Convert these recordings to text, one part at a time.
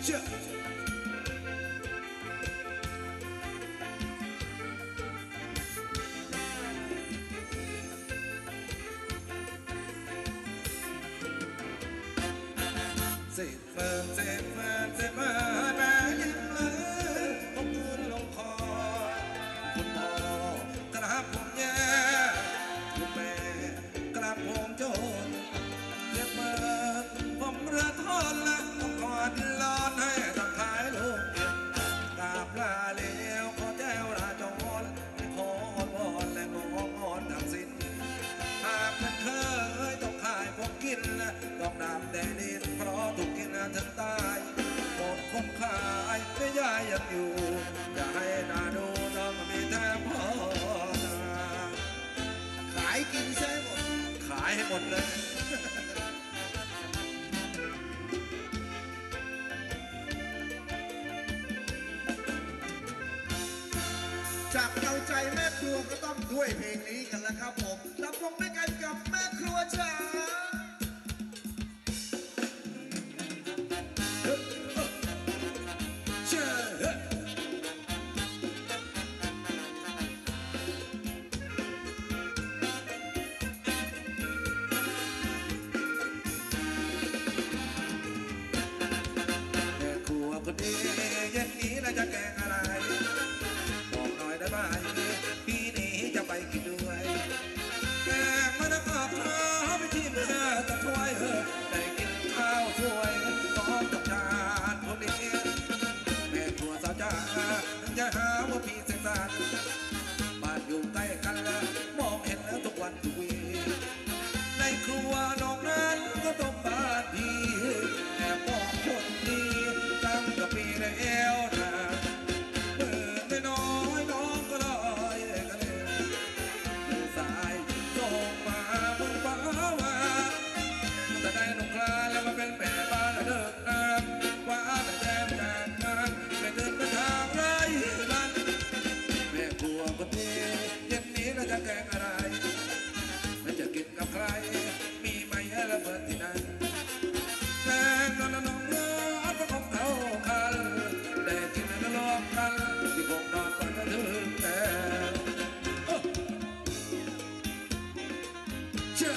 เชื่อเแม่ยิ้มเลยผมมือลงคอคุณพ่อกระผมแย่คุณแม่กระผมโจรเรียกเมินผมเรือทอนและผมกอดลอนให้ตักขายลูกเก็บกราบลาเลี้ยวขอแจ้วราจรขออ้อนวอนและงอนทั้งสิ้นหากมันเคยต้องขายผมกินต้องดำแดงดินเพราะถูกกินถึงตายหมดคนขายไม่ยายยังอยู่อย่าให้นาดูต้องมีแต่พ่อนาขายกินใช่หมดขายให้หมดเลยจากเอาใจแม่ครัวก็ต้องด้วยเพลงนี้กันแล้วครับผมรับฟังด้วยกันกับแม่ครัวจ๋าคนดีเย็นนี้น่าจะแกงอะไรบอกหน่อยได้ไหมพี่นี้จะไปกินด้วยแกงมะละกอพร้อมไปที่แม่ตะถ้วยได้กินข้าวถ้วยพร้อมกับจานคนดีแม่ครัวสาวจ้าอย่าหาว่าพี่เสียสารบ้านอยู่ใกล้กันแล้วมองเห็นแล้วทุกวันทุกวีในครัวนอกนั้นก็ต้องบ้านพี่แอบบอกคนดีตั้งกับปีในเอวนะเมื่อไม่น้อยน้องก็ลอยกันเลยสายส่งมามึงบ้าว่าแต่ได้นงคลาแล้วมาเป็นแม่บ้านเดิกน้ำว่าแต่แจมจากงานไม่เดินไปทางไรบ้านแม่ครัวคนนี้เย็นนี้เราจะแกงอะไรไม่จะกินกับใครมีไหมละเมิดที่นั่นแกงนอนน้องเลิศก็คงเท่ากันแต่กินแล้วรวมกันที่คงนอนฝันถึงแต่เชื่อ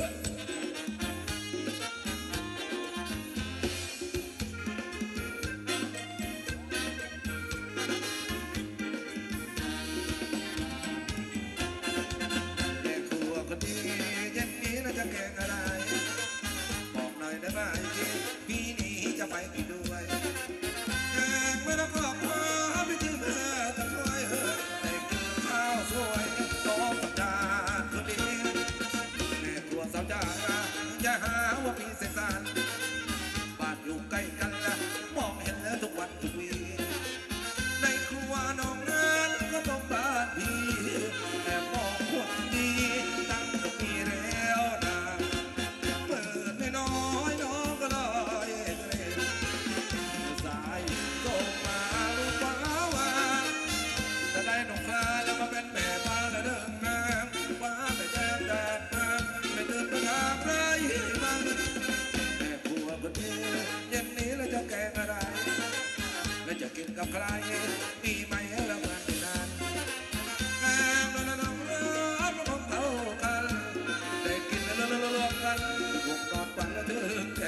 เย็นนี้เราจะแกงอะไรบอกหน่อยได้ไหมพี่นี้จะไปกินด้วยแกงไม่ต้องขอบพระไปที่แม่ตะถ้วยได้กินข้าวสวยต้มกับจานคนดีแม่ครัวสาวจ้าอย่าหาว่าพี่เสียสารบ้านอยู่ใกล้กันละมองเห็นแล้วทุกวันทุกวีในครัวนอกนั้นก็ต้องบ้านพี่แอบมองคนดีตั้งกับพี่แล้วนะเปิดไม่น้อยน้องก็ลอยสายส่งมาลูกฟ้าว่าจะได้นงคลาแล้วมาเป็นแม่บ้านแล้วเดินน้ำว่าไม่แจ้งแดดน้ำไม่เดินไปทางไรมันแม่ครัวคนนี้เย็นนี้เราจะแกงอะไรแล้วจะกินกับใครมีไหมแล้วมันนานแกงนอนน้องเลิศก็คงเท่ากันได้กินแล้วรวมกันคงนอนฝันแล้วถึงแก่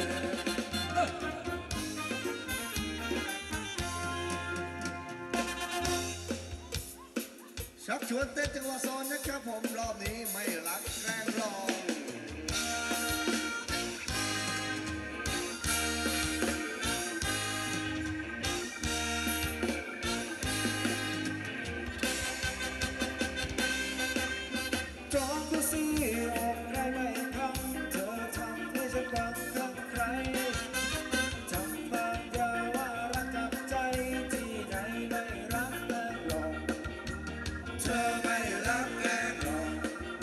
ชักชวนเต้นจังหวะซอนนะครับผมรอบนี้ไม่รักแกล้งลองจองดูสิออกใครไม่ทำเธอทำให้ฉันบังคับใครทำบางอย่างว่ารักกับใจที่ไหนไม่รักแต่หลอกเธอไม่รักแกล้งหรอก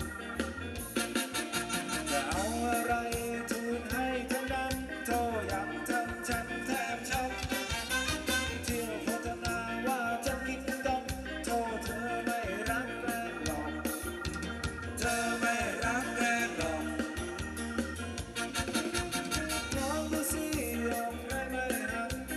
จะเอาอะไรทูลให้ทั้งนั้นโทรย้ำทำฉันแทบช็อกเที่ยวโฆษณาว่าจะกินดองโทรเธอไม่รักแกล้งหลอกเธอไม่รักแกล้งหรอกลองดูสิออกใครไม่รัก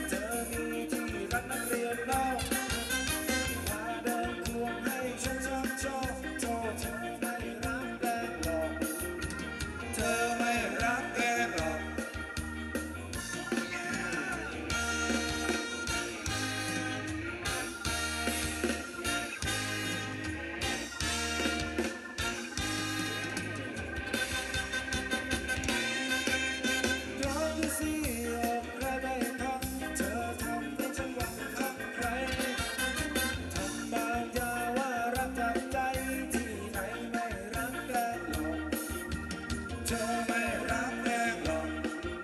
ลองดูสิอกใครไม่พังเธอทำให้ฉันหวังข้างใครทำบางอย่างว่ารักจากใจที่ไหนไม่รักแกล้งหลอกเธอไม่รักแกล้งหลอก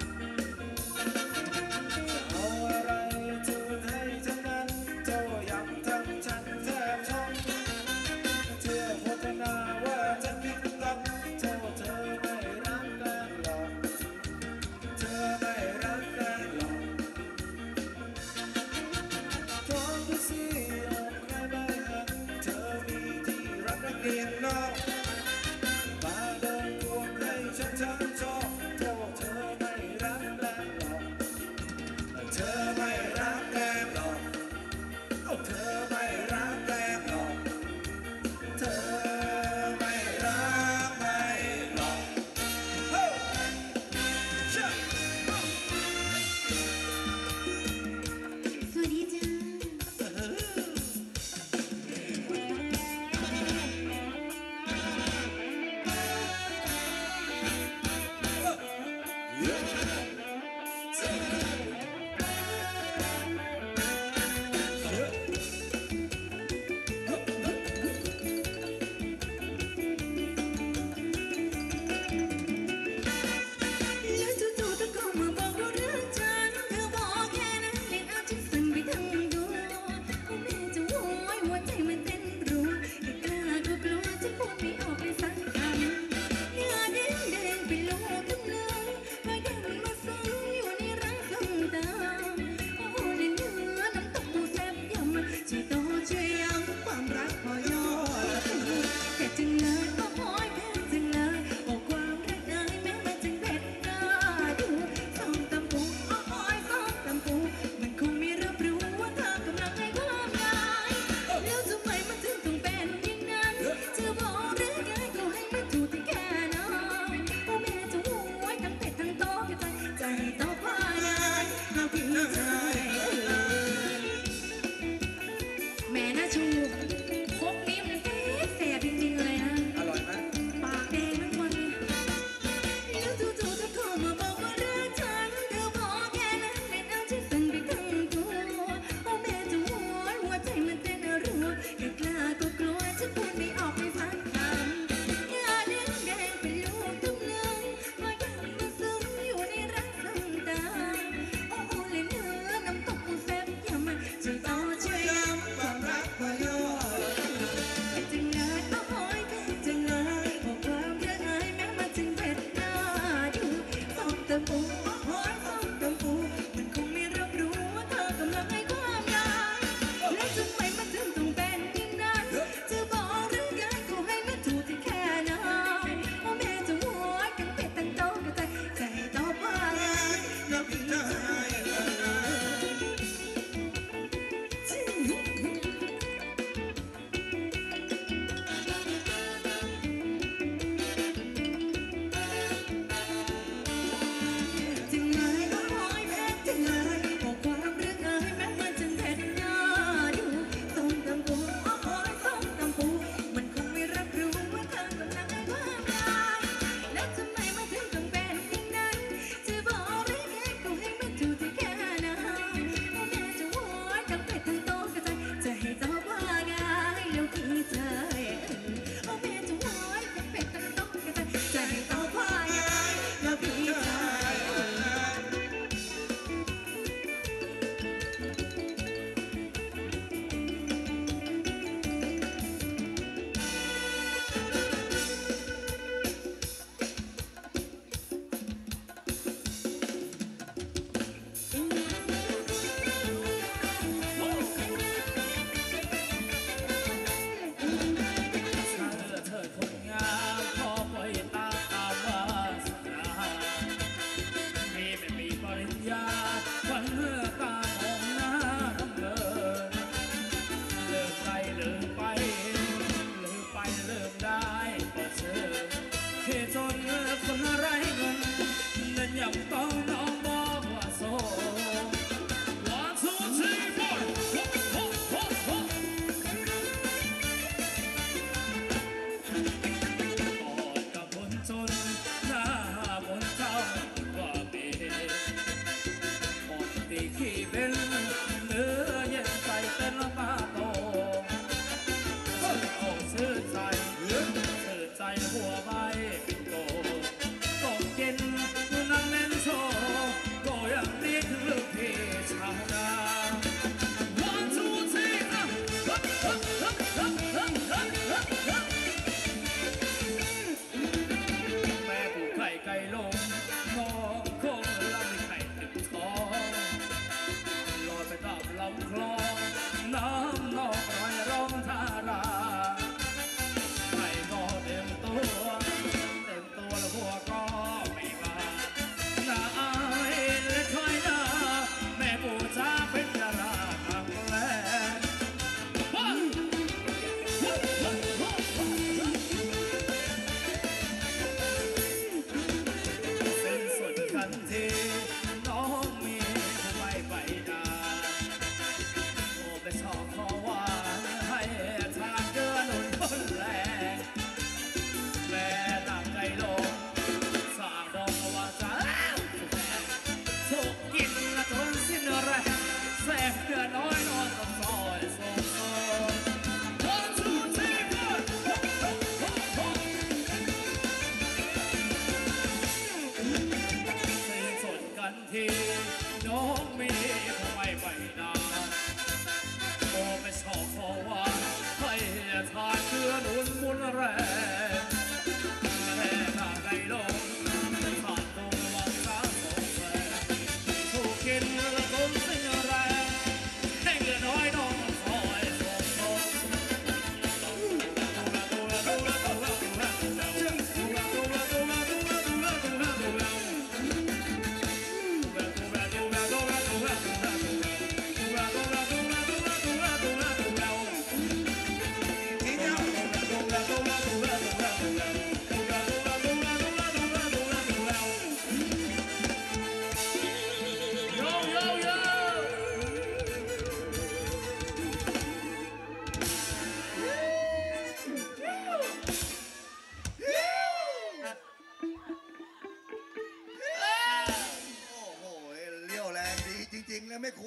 เอาอะไรทูลให้ทั้งนั้นเจ้าย้ำทำฉันแทบช็อกเชื่อโฆษณาว่าฉันคิดกับเจ้าเธอไม่รักแกล้งหลอกเธอไม่รักแกล้งหลอกลองดูสิอกใครไม่หักเธอมีที่รักนักเรียนนอกมาเดินควงให้ฉันท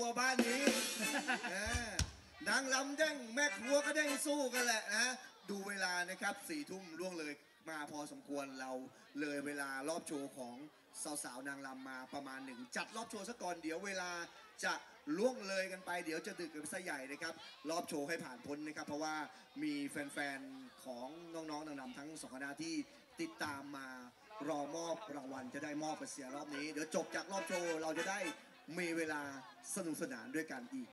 รัวบ้านนี้ นางลำเด้งแม่ครัวก็เด้งสู้กันแหละนะดูเวลานะครับ4 ทุ่มล่วงเลยมาพอสมควรเราเลยเวลารอบโชว์ของสาวๆนางลำมาประมาณหนึ่งจัดรอบโชว์ซะก่อนเดี๋ยวเวลาจะล่วงเลยกันไปเดี๋ยวจะดึกกันซะใหญ่นะครับรอบโชว์ให้ผ่านพ้นนะครับเพราะว่ามีแฟนๆของน้องๆนางลำทั้ง2 คณะที่ติดตามมารอมอบรางวัลจะได้มอบไปเสียรอบนี้เดี๋ยวจบจากรอบโชว์เราจะได้มีเวลาสนุกสนานด้วยกันอีก